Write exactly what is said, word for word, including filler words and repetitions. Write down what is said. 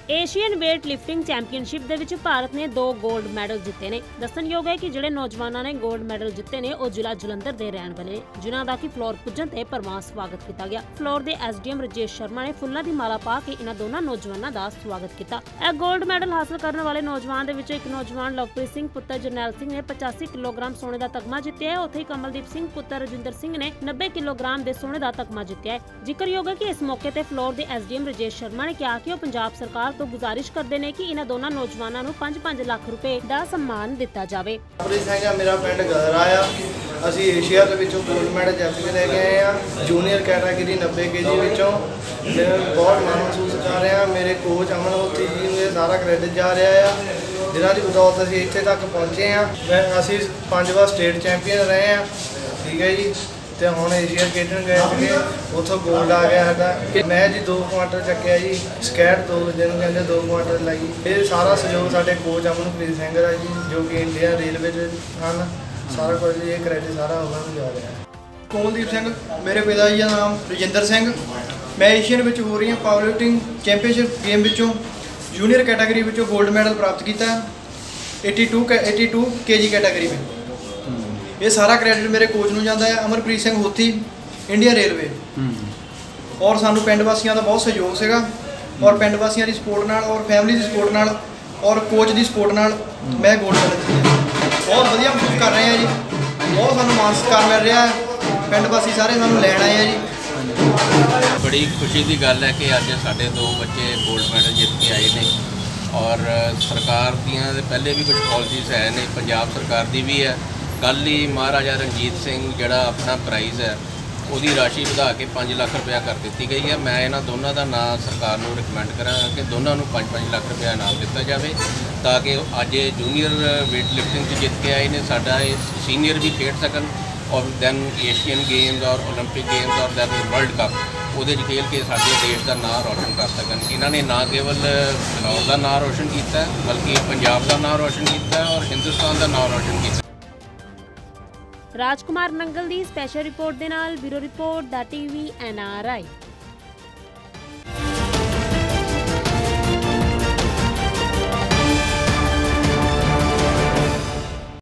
Asian weight lifting championship दे विच भारत ने दो गोल्ड मैडल जिते ने। दस्सणयोग है कि जिहड़े नौजवानों ने गोल्ड मैडल जिते ने वो जिला जलंधर दे रहण वाले जिन्हां दा कि फ्लोर पुज्जण ते परवान स्वागत किया गया। फ्लोर दे S D M Rajesh Sharma ने फुल्लां दी माला पा के इन्हां दोनों नौजवानों का स्वागत किया। यह गोल्ड मैडल हासिल करने वाले नौजवान दे विच एक नौजवान लवप्रीत सिंह पुत्र जरनैल सिंह ने पचासी किलोग्राम सोने का तगमा जितया है। उत्थे कमलदीप सिंह पुत्र रजिंदर सिंह ने नब्बे किलोग्राम के सोने का तगमा जितया है। जिक्रयोग है कि इस मौके ते फ्लोर दे S D M Rajesh Sharma ने कहा कि वो पंजाब सरकार तो गुजारिश करते ने कि इन्हां दोनों नौजवानों को पांच पांच लाख रुपए का सम्मान दिता जाए। मेरा पिंड गदरा आ असी एशिया के विचों गोल्ड मैडल चैंपीयन लेके आए हैं जूनीयर कैटागरी नब्बे के जी विचों। बहुत मान महसूस कर रहे हैं। मेरे कोच अमन होती जी ने सारा क्रेडिट जा रहा है जिन्हों की बदौलत असी इत्थे तक पहुँचे हैं। असी पांच बार स्टेट चैंपीयन रहे हैं, ठीक है जी। तो हम एशिया खेडन गए थे, उतों गोल्ड आ गया साडा। मैं जी दो क्वांटल चक्या जी, स्कैट दो जिन्होंने कहते दो क्वांटल लाई। ये सारा सहयोग साडे कोच अमनप्रीत सिंह का जी जो कि इंडिया रेलवे हैं। सारा कुछ ये क्रेडिट सारा उन्होंने जा रहा है। कमलदीप सिंह मेरे पिता जी का नाम रजिंदर सिंह। मैं एशियन में हो रही पावर लिफ्टिंग चैंपीयनशिप गेम विचों जूनीयर कैटागरी विचों गोल्ड मैडल प्राप्त किया एटी टू एटी टू के जी कैटागरी में। ये सारा क्रेडिट मेरे कोच नूं जाता है अमरप्रीत सिंह होती इंडिया रेलवे। और सानू पिंड वासियों का बहुत सहयोग सेगा और पिंड वासियों की सपोर्ट नाल और फैमिली की सपोर्ट नाल और कोच की सपोर्ट नाल मैं गोल्ड मैडल जीतिया। बहुत वधिया महसूस कर रहे हैं जी। बहुत सानू मान सत्कार मिल रहा है। पिंड वासी सारे सानू लैण आए हैं जी। बड़ी खुशी की गल है कि अज साडे दो बच्चे गोल्ड मैडल जित के आए ने और सरकार दियां पहले भी कुछ पॉलिसीज़ है ने, पंजाब सरकार की भी है। कल ही महाराजा रणजीत सिंह जोड़ा अपना प्राइज़ है उसकी राशि बढ़ा के पाँच लाख रुपया कर दी गई है। मैं इन्होंने दोनों का नाम सरकार को रिकमेंड करा कि दोनों को पाँच पाँच लाख रुपया इनाम दिता जाए ताकि अज जूनीयर वेट लिफ्टिंग जित के आए ने साडा सीनियर भी खेड सकन और दैन एशियन गेम्स और ओलंपिक गेम्स और दैन वर्ल्ड कप वो खेल के साडे देश का नाम रोशन कर सकन। इन्होंने ना केवल फिलौर का नाम रोशन किया बल्कि पंजाब का नाम रोशन किया और हिंदुस्तान का नाम रोशन किया। राजकुमार नंगल दी स्पेशल रिपोर्ट दे नाल ब्यूरो रिपोर्ट दा टीवी एन आर आई।